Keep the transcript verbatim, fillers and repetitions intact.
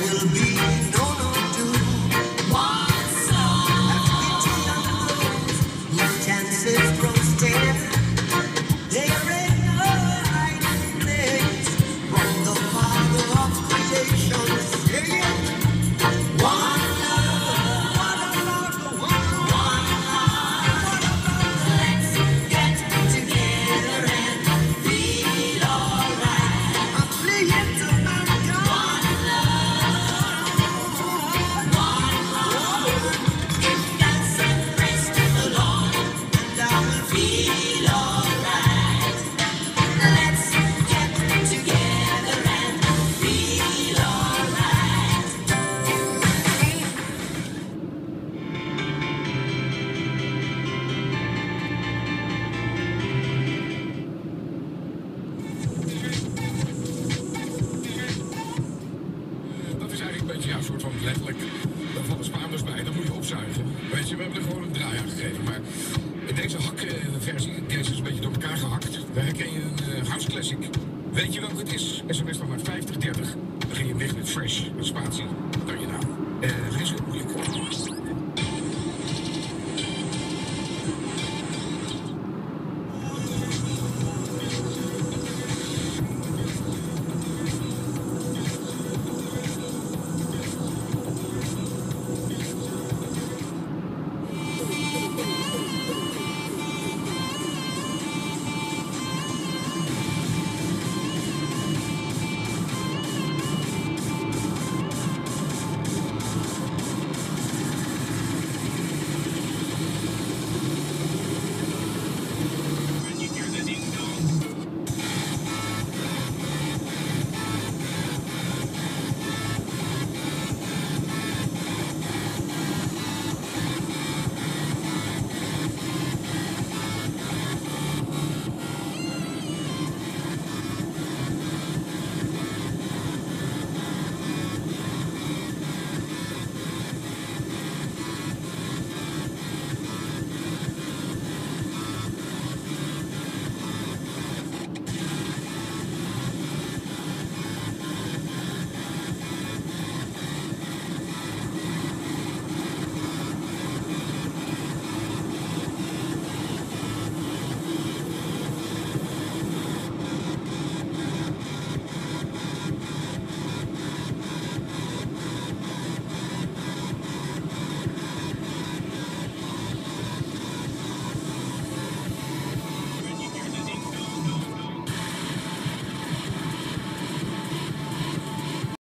will be no no doom. One song. Have pity on those whose chances grow stale. They are in no hiding place from the Father of creation. Yeah, yeah. One love, one love, one love. Let's get together and feel alright. I'm fleeing to America. One love, one heart. Give thanks and praise to the Lord, and I will feel alright. Let's get together and feel alright. Dat is eigenlijk een beetje ja, een soort van letterlijk. Daar vallen Spaanders bij, dan moet je opzuigen. Weet je, we hebben er gewoon een draai aan gegeven. Maar in deze hakversie, deze is een beetje door elkaar gehakt. Daar herken je een uh, house classic. Weet je welke het is? S M S dan naar vijftig dertig. Dan ging je weg met Fresh, met spatie, dan je naam. Uh, dit is heel moeilijk.